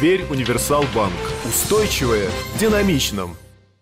Тверь Универсал-Банк. Устойчивое в динамичном.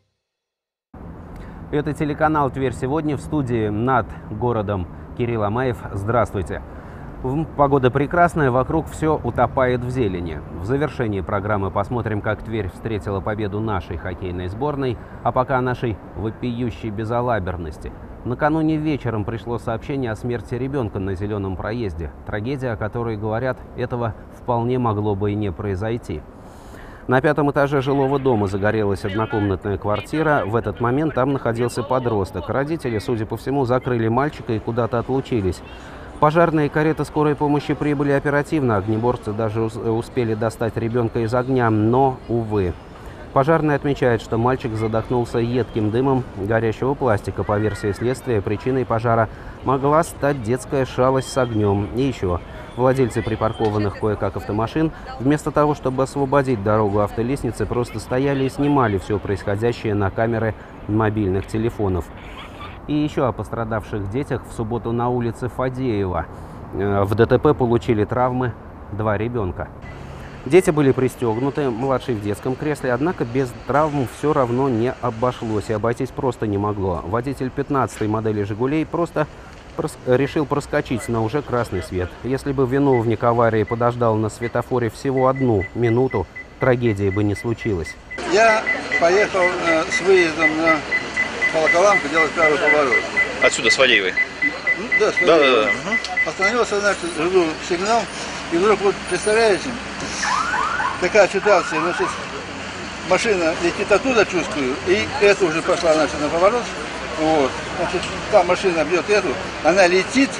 Это телеканал «Тверь сегодня», в студии над городом Кирилл Амаев. Здравствуйте. Погода прекрасная, вокруг все утопает в зелени. В завершении программы посмотрим, как Тверь встретила победу нашей хоккейной сборной, а пока о нашей вопиющей безалаберности. Накануне вечером пришло сообщение о смерти ребенка на Зеленом проезде. Трагедия, о которой говорят, этого вполне могло бы и не произойти. На 5-м этаже жилого дома загорелась однокомнатная квартира. В этот момент там находился подросток. Родители, судя по всему, закрыли мальчика и куда-то отлучились. Пожарные и кареты скорой помощи прибыли оперативно. Огнеборцы даже успели достать ребенка из огня, но, увы. Пожарные отмечают, что мальчик задохнулся едким дымом горящего пластика. По версии следствия, причиной пожара могла стать детская шалость с огнем. И еще. Владельцы припаркованных кое-как автомашин, вместо того, чтобы освободить дорогу автолестницы, просто стояли и снимали все происходящее на камеры мобильных телефонов. И еще о пострадавших детях. В субботу на улице Фадеева в ДТП получили травмы 2 ребенка. Дети были пристегнуты, младший в детском кресле, однако без травм все равно не обошлось, и обойтись просто не могло. Водитель 15-й модели «Жигулей» просто решил проскочить на уже красный свет. Если бы виновник аварии подождал на светофоре всего 1 минуту, трагедии бы не случилось. Я поехал с выездом на Волоколамку делать правый поворот. Отсюда, с Фадеевой? Да, с Фадеевой. Да. Остановился, значит, жду сигнал, и вдруг, вот, представляете, такая ситуация, значит, машина летит оттуда, чувствую, и эта уже пошла, значит, на поворот. Вот. Значит, та машина бьет эту, она летит,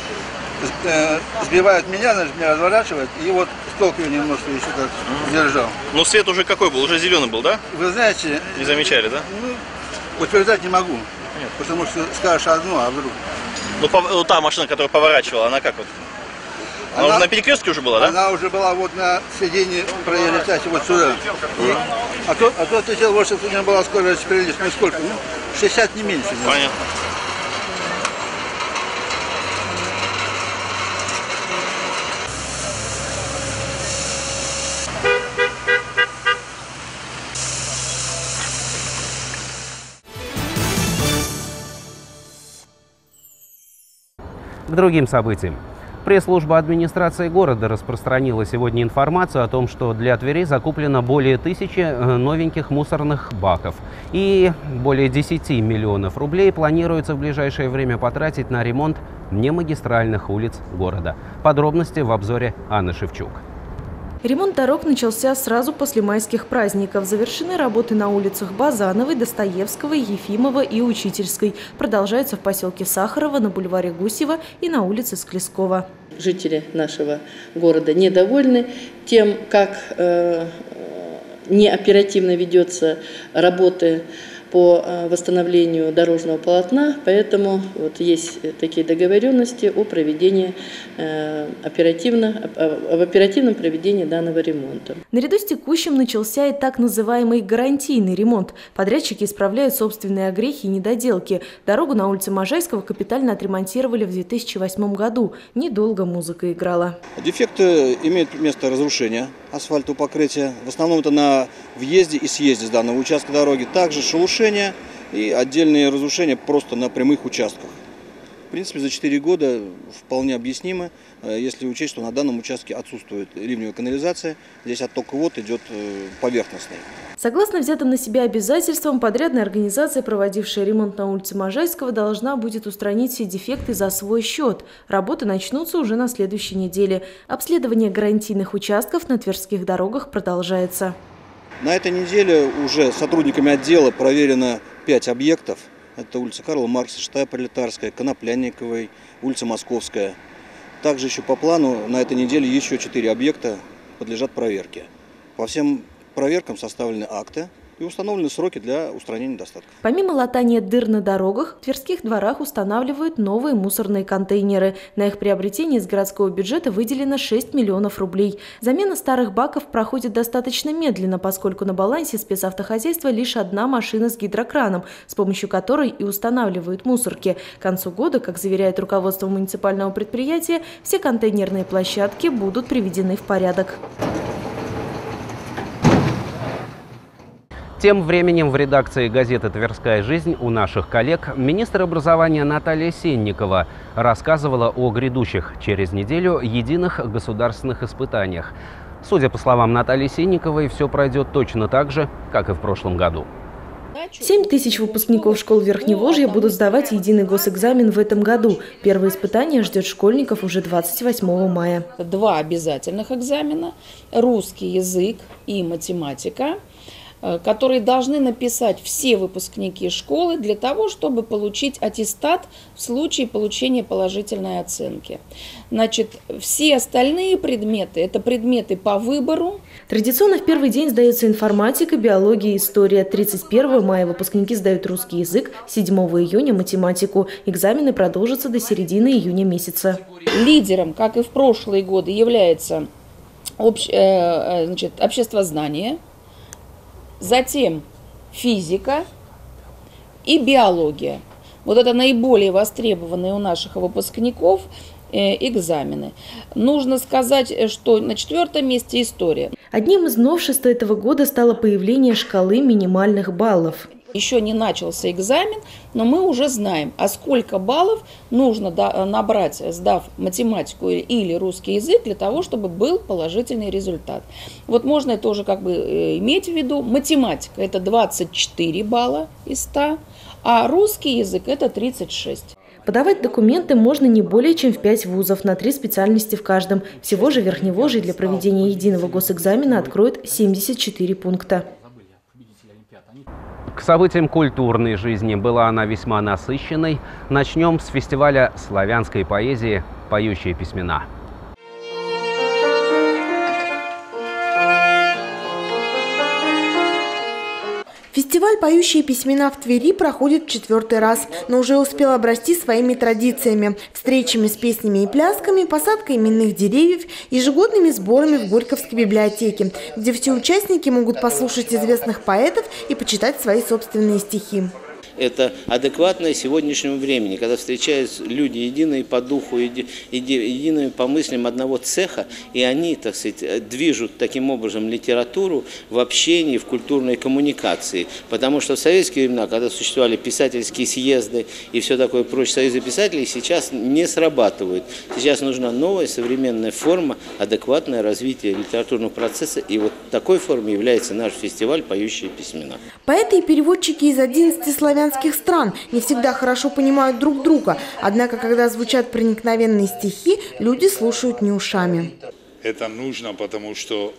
сбивает меня, значит, меня разворачивает, и вот столкновение немножко еще так держал. Но свет уже какой был? Уже зеленый был, да? Вы знаете... Не замечали, да? Ну, утверждать не могу, потому что скажешь одно, а вдруг... Ну, та машина, которая поворачивала, она как вот? Она уже на перекрестке уже была, да? Она уже была вот на сиденье проезжающей вот сюда. А тот летел, вот, что у меня была скорость перелез, ну сколько? Ну, 60 не меньше. Понятно. К другим событиям. Пресс-служба администрации города распространила сегодня информацию о том, что для Твери закуплено более 1000 новеньких мусорных баков. И более 10 миллионов рублей планируется в ближайшее время потратить на ремонт немагистральных улиц города. Подробности в обзоре Анны Шевчук. Ремонт дорог начался сразу после майских праздников. Завершены работы на улицах Базановой, Достоевского, Ефимова и Учительской. Продолжаются в поселке Сахарова, на бульваре Гусева и на улице Склескова. Жители нашего города недовольны тем, как неоперативно ведется работа по восстановлению дорожного полотна, поэтому вот есть такие договоренности о проведении оперативном проведении данного ремонта. Наряду с текущим начался и так называемый гарантийный ремонт. Подрядчики исправляют собственные огрехи и недоделки. Дорогу на улице Можайского капитально отремонтировали в 2008 году. Недолго музыка играла. Дефекты имеют место разрушения асфальтового покрытия. В основном это на въезде и съезде с данного участка дороги. Также шелушения и отдельные разрушения просто на прямых участках. В принципе, за 4 года вполне объяснимо, если учесть, что на данном участке отсутствует ливневая канализация. Здесь отток вод идет поверхностный. Согласно взятым на себя обязательствам, подрядная организация, проводившая ремонт на улице Можайского, должна будет устранить все дефекты за свой счет. Работы начнутся уже на следующей неделе. Обследование гарантийных участков на тверских дорогах продолжается. На этой неделе уже сотрудниками отдела проверено 5 объектов. Это улица Карла Маркса, Шестая Пролетарская, Коноплянниковой, улица Московская. Также еще по плану на этой неделе еще 4 объекта подлежат проверке. По всем проверкам составлены акты и установлены сроки для устранения недостатков. Помимо латания дыр на дорогах, в Тверских дворах устанавливают новые мусорные контейнеры. На их приобретение из городского бюджета выделено 6 миллионов рублей. Замена старых баков проходит достаточно медленно, поскольку на балансе спецавтохозяйства лишь одна машина с гидрокраном, с помощью которой и устанавливают мусорки. К концу года, как заверяет руководство муниципального предприятия, все контейнерные площадки будут приведены в порядок. Тем временем в редакции газеты «Тверская жизнь» у наших коллег министр образования Наталья Сенникова рассказывала о грядущих через неделю единых государственных испытаниях. Судя по словам Натальи Сенниковой, все пройдет точно так же, как и в прошлом году. 7 тысяч выпускников школ Верхневолжья будут сдавать единый госэкзамен в этом году. Первое испытание ждет школьников уже 28 мая. 2 обязательных экзамена – русский язык и математика, которые должны написать все выпускники школы для того, чтобы получить аттестат в случае получения положительной оценки. Значит, все остальные предметы – это предметы по выбору. Традиционно в первый день сдается информатика, биология и история. 31 мая выпускники сдают русский язык, 7 июня – математику. Экзамены продолжатся до середины июня месяца. Лидером, как и в прошлые годы, является обществознание, затем физика и биология. Вот это наиболее востребованные у наших выпускников экзамены. Нужно сказать, что на 4-м месте история. Одним из новшеств этого года стало появление шкалы минимальных баллов. Еще не начался экзамен, но мы уже знаем, а сколько баллов нужно набрать, сдав математику или русский язык, для того, чтобы был положительный результат. Вот можно это уже иметь в виду. Математика – это 24 балла из 100, а русский язык – это 36. Подавать документы можно не более чем в 5 вузов, на 3 специальности в каждом. Всего же Верхневолжье для проведения единого госэкзамена откроет 74 пункта. К событиям культурной жизни была она весьма насыщенной. Начнем с фестиваля славянской поэзии «Поющие письмена». Фестиваль «Поющие письмена» в Твери проходит в 4-й раз, но уже успел обрасти своими традициями – встречами с песнями и плясками, посадкой именных деревьев, ежегодными сборами в Горьковской библиотеке, где все участники могут послушать известных поэтов и почитать свои собственные стихи. Это адекватное сегодняшнему времени, когда встречаются люди, единые по духу, единые по мыслям одного цеха, и они, так сказать, движут таким образом литературу в общении, в культурной коммуникации. Потому что в советские времена, когда существовали писательские съезды и все такое прочее, союзы писателей сейчас не срабатывают. Сейчас нужна новая современная форма, адекватное развитие литературного процесса, и вот такой формой является наш фестиваль «Поющие письмена». Поэты и переводчики из 11 славянских стран не всегда хорошо понимают друг друга, однако, когда звучат проникновенные стихи, люди слушают не ушами. Это нужно, потому что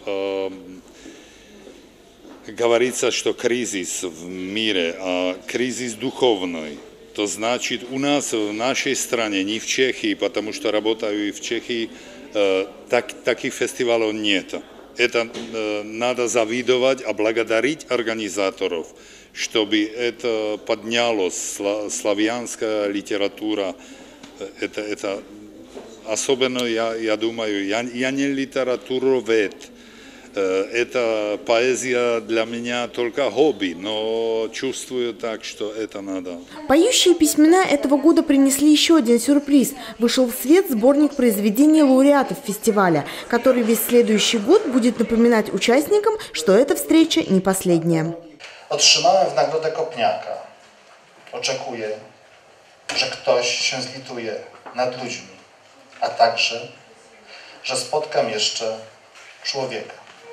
говорится, что кризис в мире, кризис духовный. То значит, у нас в нашей стране, не в Чехии, потому что работаю и в Чехии, таких фестивалей нет. Это надо завидовать, а благодарить организаторов, чтобы это поднялось, славянская литература. Это особенно, я думаю, я не литературовед. Это поэзия для меня только хобби, но чувствую так, что это надо. «Поющие письмена» этого года принесли еще один сюрприз. Вышел в свет сборник произведений лауреатов фестиваля, который весь следующий год будет напоминать участникам, что эта встреча не последняя. Otrzymałem w nagrodę kopniaka. Oczekuję, że ktoś się zlituje nad ludźmi, a także, że spotkam jeszcze człowieka.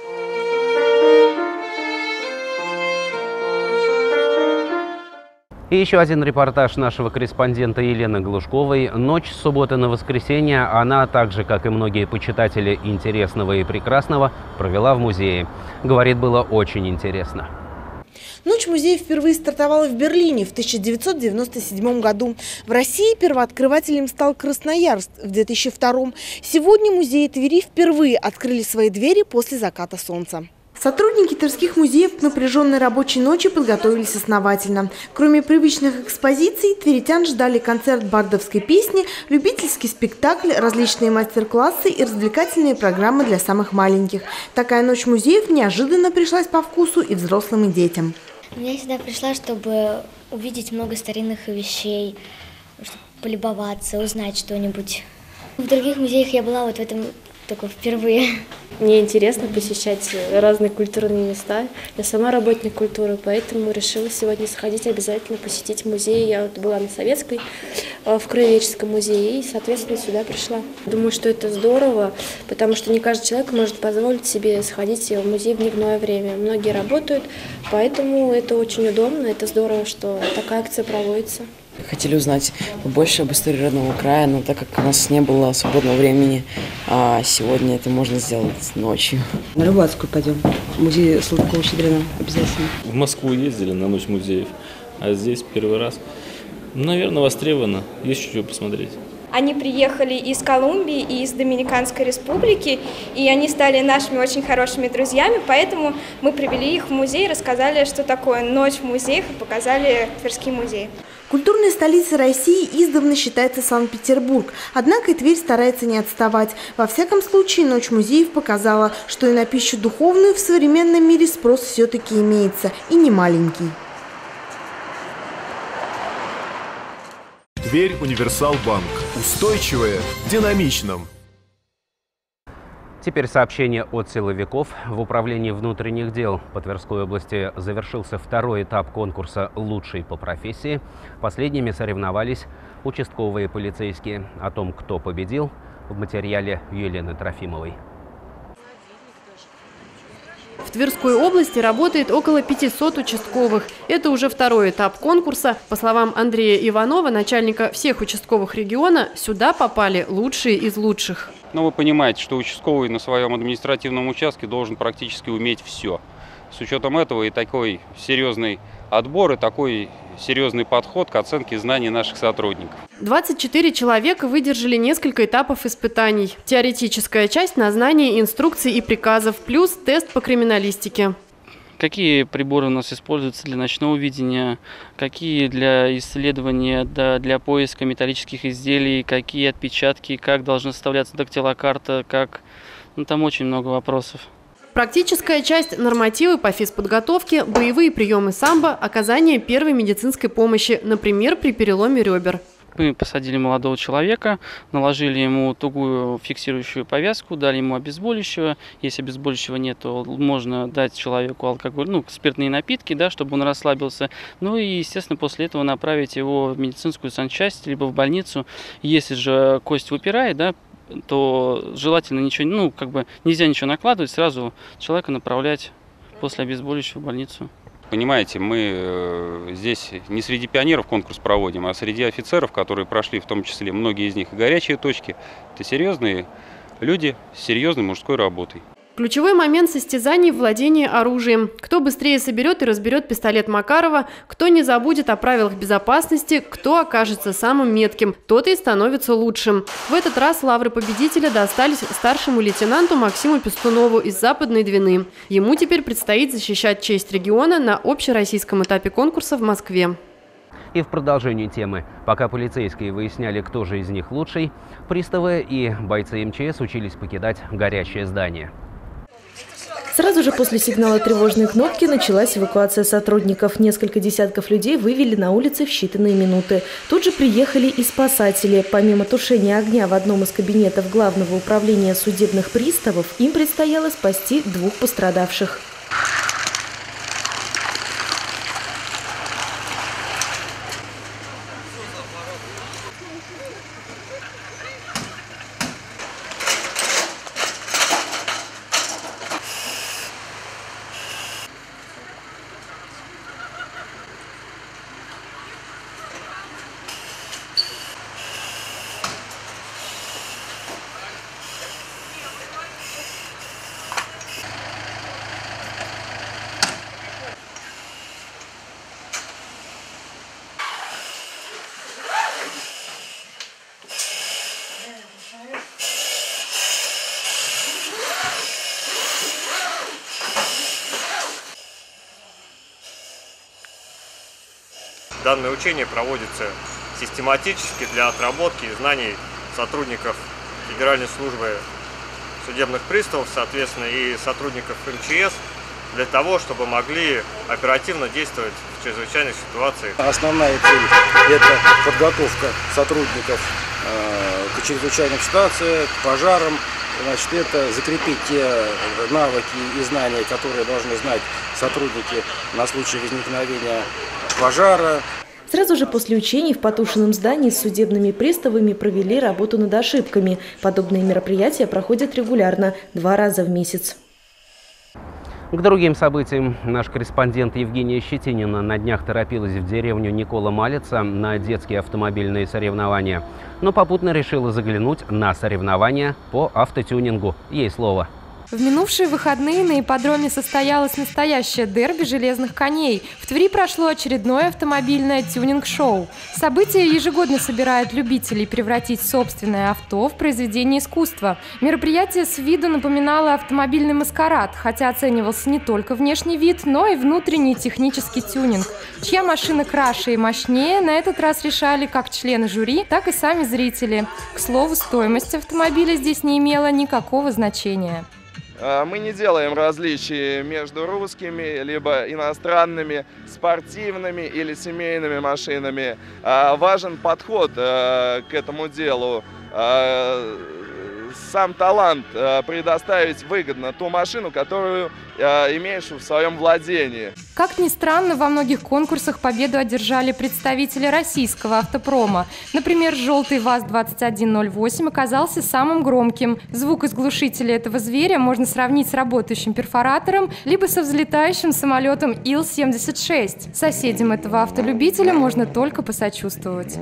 И еще один репортаж нашего корреспондента Елены Глушковой. Ночь с субботы на воскресенье она, так же, как и многие почитатели интересного и прекрасного, провела в музее. Говорит, было очень интересно. Ночь музея впервые стартовала в Берлине в 1997 году. В России первооткрывателем стал Красноярск в 2002. Сегодня музеи Твери впервые открыли свои двери после заката солнца. Сотрудники тверских музеев к напряженной рабочей ночи подготовились основательно. Кроме привычных экспозиций, тверитян ждали концерт бардовской песни, любительский спектакль, различные мастер-классы и развлекательные программы для самых маленьких. Такая ночь музеев неожиданно пришлась по вкусу и взрослым, и детям. Я сюда пришла, чтобы увидеть много старинных вещей, чтобы полюбоваться, узнать что-нибудь. В других музеях я была вот в этом такое впервые. Мне интересно посещать разные культурные места. Я сама работник культуры, поэтому решила сегодня сходить, обязательно посетить музей. Я вот была на Советской, в Краеведческом музее, и, соответственно, сюда пришла. Думаю, что это здорово, потому что не каждый человек может позволить себе сходить в музей в дневное время. Многие работают, поэтому это очень удобно, это здорово, что такая акция проводится. Хотели узнать побольше об истории родного края, но так как у нас не было свободного времени, а сегодня это можно сделать ночью. На Рыбацкую пойдем, музей Салтыкова-Щедрина обязательно. В Москву ездили на Ночь музеев, а здесь первый раз. Наверное, востребовано, есть что посмотреть. Они приехали из Колумбии и из Доминиканской республики, и они стали нашими очень хорошими друзьями, поэтому мы привели их в музей, рассказали, что такое Ночь в музеях, и показали Тверской музей. Культурной столицей России издавна считается Санкт-Петербург, однако и Тверь старается не отставать. Во всяком случае, Ночь музеев показала, что и на пищу духовную в современном мире спрос все-таки имеется, и не маленький. Тверь Универсал-Банк. Устойчивое в динамичном. Теперь сообщение от силовиков. В Управлении внутренних дел по Тверской области завершился второй этап конкурса «Лучший по профессии». Последними соревновались участковые полицейские. О том, кто победил, в материале Елены Трофимовой. В Тверской области работает около 500 участковых. Это уже второй этап конкурса. По словам Андрея Иванова, начальника всех участковых региона, сюда попали лучшие из лучших. Но вы понимаете, что участковый на своем административном участке должен практически уметь все. С учетом этого и такой серьезный отбор, и такой серьезный подход к оценке знаний наших сотрудников. 24 человека выдержали несколько этапов испытаний. Теоретическая часть на знание инструкций и приказов, плюс тест по криминалистике. Какие приборы у нас используются для ночного видения, какие для исследования, для поиска металлических изделий, какие отпечатки, как должна составляться дактилокарта, как... там очень много вопросов. Практическая часть – нормативы по физподготовке, боевые приемы самбо, оказание первой медицинской помощи, например, при переломе ребер. Мы посадили молодого человека, наложили ему тугую фиксирующую повязку, дали ему обезболивающего. Если обезболивающего нет, то можно дать человеку алкоголь, спиртные напитки, чтобы он расслабился. Ну и, естественно, после этого направить его в медицинскую санчасть, либо в больницу. Если же кость выпирает, то желательно ничего, нельзя ничего накладывать, сразу человека направлять после обезболивающего в больницу. Понимаете, мы здесь не среди пионеров конкурс проводим, а среди офицеров, которые прошли, в том числе многие из них и горячие точки. Это серьезные люди с серьезной мужской работой. Ключевой момент состязаний – владение оружием. Кто быстрее соберет и разберет пистолет Макарова, кто не забудет о правилах безопасности, кто окажется самым метким, тот и становится лучшим. В этот раз лавры победителя достались старшему лейтенанту Максиму Пестунову из Западной Двины. Ему теперь предстоит защищать честь региона на общероссийском этапе конкурса в Москве. И в продолжении темы. Пока полицейские выясняли, кто же из них лучший, приставы и бойцы МЧС учились покидать горящее здание. Сразу же после сигнала тревожной кнопки началась эвакуация сотрудников. Несколько десятков людей вывели на улицы в считанные минуты. Тут же приехали и спасатели. Помимо тушения огня в одном из кабинетов Главного управления судебных приставов, им предстояло спасти 2 пострадавших. Данное учение проводится систематически для отработки знаний сотрудников Федеральной службы судебных приставов, соответственно, и сотрудников МЧС, для того, чтобы могли оперативно действовать в чрезвычайных ситуациях. Основная цель – это подготовка сотрудников к чрезвычайным ситуациям, к пожарам, Значит, это закрепить те навыки и знания, которые должны знать сотрудники на случай возникновения пожара. Сразу же после учений в Патушином здании с судебными приставами провели работу над ошибками. Подобные мероприятия проходят регулярно, 2 раза в месяц. К другим событиям наш корреспондент Евгения Щетинина на днях торопилась в деревню Никола Малица на детские автомобильные соревнования, но попутно решила заглянуть на соревнования по автотюнингу. Ей слово. В минувшие выходные на ипподроме состоялось настоящее дерби железных коней. В Твери прошло очередное автомобильное тюнинг-шоу. Событие ежегодно собирает любителей превратить собственное авто в произведение искусства. Мероприятие с виду напоминало автомобильный маскарад, хотя оценивался не только внешний вид, но и внутренний технический тюнинг. Чья машина краше и мощнее, на этот раз решали как члены жюри, так и сами зрители. К слову, стоимость автомобиля здесь не имела никакого значения. Мы не делаем различий между русскими, либо иностранными, спортивными или семейными машинами. Важен подход к этому делу. Сам талант предоставить выгодно ту машину, которую имеешь в своем владении. Как ни странно, во многих конкурсах победу одержали представители российского автопрома. Например, желтый ВАЗ-2108 оказался самым громким. Звук из глушителя этого зверя можно сравнить с работающим перфоратором, либо со взлетающим самолетом Ил-76. Соседям этого автолюбителя можно только посочувствовать.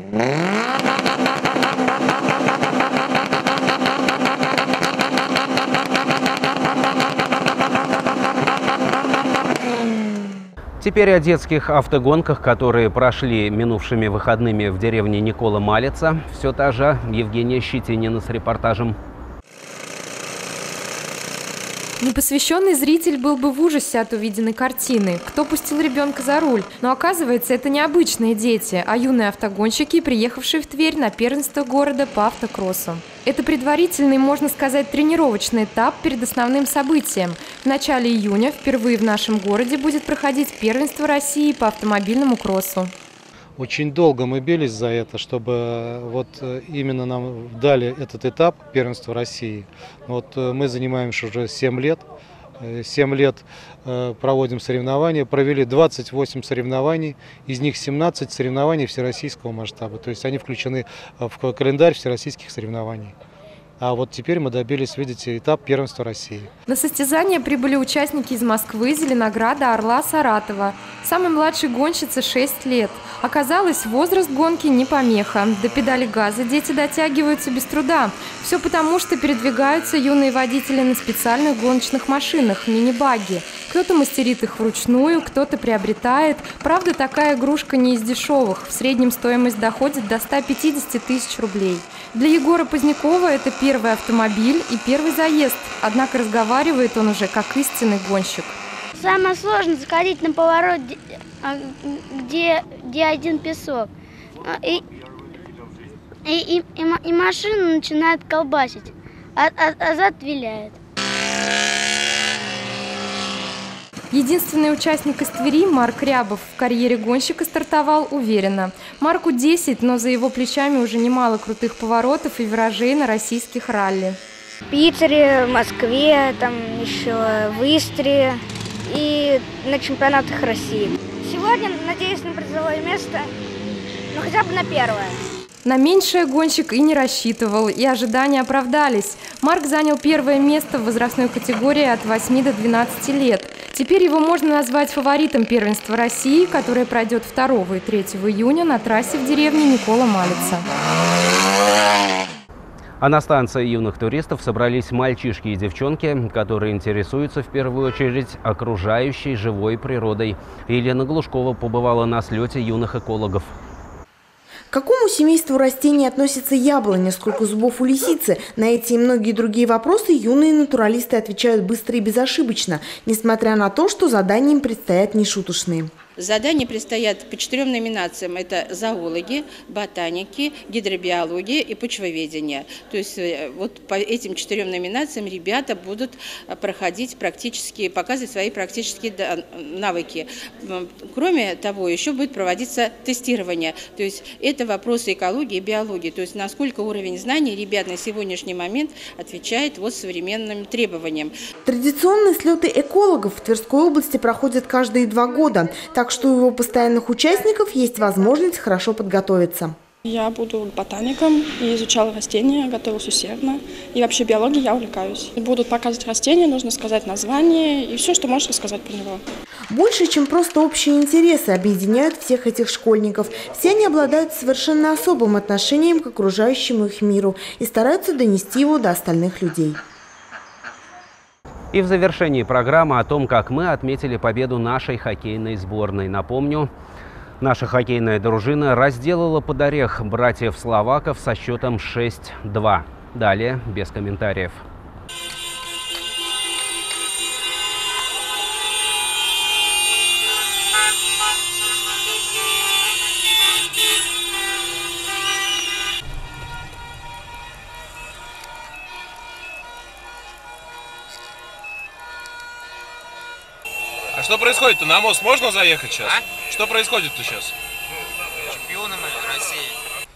Теперь о детских автогонках, которые прошли минувшими выходными в деревне Никола Малица. Все та же Евгения Щетинина с репортажем. Непосвященный зритель был бы в ужасе от увиденной картины. Кто пустил ребенка за руль? Но оказывается, это не обычные дети, а юные автогонщики, приехавшие в Тверь на первенство города по автокроссу. Это предварительный, можно сказать, тренировочный этап перед основным событием. В начале июня впервые в нашем городе будет проходить первенство России по автомобильному кроссу. Очень долго мы бились за это, чтобы вот именно нам дали этот этап первенства России. Вот мы занимаемся уже 7 лет. 7 лет проводим соревнования. Провели 28 соревнований, из них 17 соревнований всероссийского масштаба. То есть они включены в календарь всероссийских соревнований. А вот теперь мы добились, видите, этап первенства России. На состязания прибыли участники из Москвы, Зеленограда, Орла, Саратова. Самой младшей гонщице 6 лет. Оказалось, возраст гонки не помеха. До педали газа дети дотягиваются без труда. Все потому, что передвигаются юные водители на специальных гоночных машинах, мини-багги. Кто-то мастерит их вручную, кто-то приобретает. Правда, такая игрушка не из дешевых. В среднем стоимость доходит до 150 тысяч рублей. Для Егора Позднякова это первый автомобиль и первый заезд. Однако разговаривает он уже как истинный гонщик. Самое сложное заходить на поворот, где один песок. И машина начинает колбасить, а зад виляет. Единственный участник из Твери, Марк Рябов, в карьере гонщика стартовал уверенно. Марку 10, но за его плечами уже немало крутых поворотов и виражей на российских ралли. В Питере, в Москве, там еще в Истре и на чемпионатах России. Сегодня надеюсь на призовое место, ну хотя бы на первое. На меньшее гонщик и не рассчитывал, и ожидания оправдались. Марк занял первое место в возрастной категории от 8 до 12 лет. Теперь его можно назвать фаворитом первенства России, которое пройдет 2 и 3 июня на трассе в деревне Никола Малица. А на станции юных туристов собрались мальчишки и девчонки, которые интересуются в первую очередь окружающей живой природой. Елена Глушкова побывала на слете юных экологов. К какому семейству растений относится яблоня, сколько зубов у лисицы? На эти и многие другие вопросы юные натуралисты отвечают быстро и безошибочно, несмотря на то, что задания им предстоят нешуточные. Задания предстоят по 4 номинациям. Это зоологи, ботаники, гидробиология и почвоведение. То есть вот по этим 4 номинациям ребята будут проходить практически, показывать свои практические навыки. Кроме того, еще будет проводиться тестирование. То есть это вопросы экологии и биологии. То есть насколько уровень знаний ребят на сегодняшний момент отвечает вот современным требованиям. Традиционные слеты экологов в Тверской области проходят каждые 2 года. Так что у его постоянных участников есть возможность хорошо подготовиться. Я буду ботаником и изучала растения, готовилась усердно. И вообще биологией я увлекаюсь. Будут показывать растения, нужно сказать название и все, что можешь рассказать про него. Больше, чем просто общие интересы, объединяют всех этих школьников. Все они обладают совершенно особым отношением к окружающему их миру и стараются донести его до остальных людей. И в завершении программы о том, как мы отметили победу нашей хоккейной сборной. Напомню, наша хоккейная дружина разделала под орех братьев-словаков со счетом 6-2. Далее без комментариев. А что происходит-то? На мост можно заехать сейчас? Что происходит-то сейчас? Чемпионы России.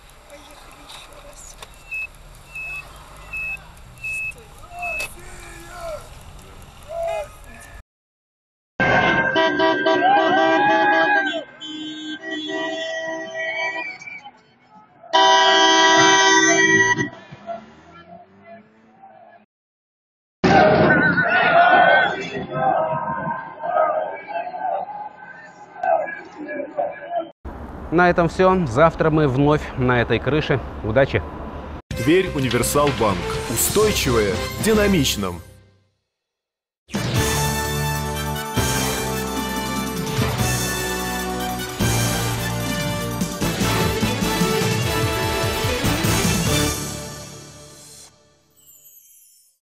На этом все. Завтра мы вновь на этой крыше. Удачи! Тверь Универсал Банк. Устойчивое в динамичном.